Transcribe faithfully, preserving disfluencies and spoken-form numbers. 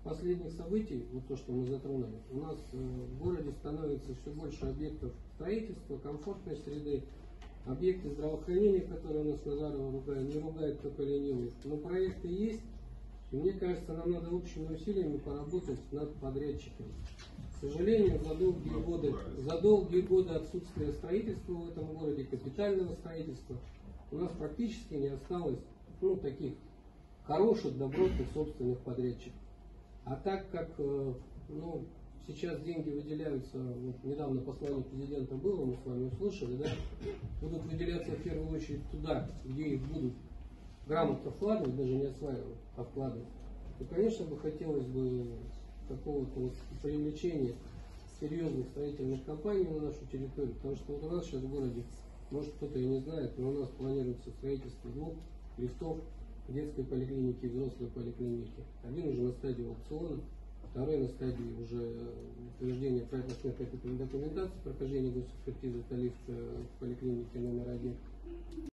последних событий, вот то, что мы затронули, у нас в городе становится все больше объектов строительства, комфортной среды, объекты здравоохранения, которые у нас Назарова ругают, не ругает только ленивый. Но проекты есть, и мне кажется, нам надо общими усилиями поработать над подрядчиками. К сожалению, за долгие годы, за долгие годы отсутствия строительства в этом городе, капитального строительства, у нас практически не осталось ну, таких хороших, добротных собственных подрядчиков. А так как ну, сейчас деньги выделяются, вот недавно послание президента было, мы с вами услышали, да, будут выделяться в первую очередь туда, где их будут грамотно вкладывать, даже не осваивать, а вкладывать, то, конечно, бы хотелось бы какого-то вот привлечения серьезных строительных компаний на нашу территорию, потому что вот у нас сейчас в городе, может кто-то и не знает, но у нас планируется строительство двух лифтов детской поликлиники и взрослой поликлиники. Один уже на стадии аукциона, второй на стадии уже утверждения проектно-сметной документации, прохождения госэкспертизы, это лифт в поликлинике номер один.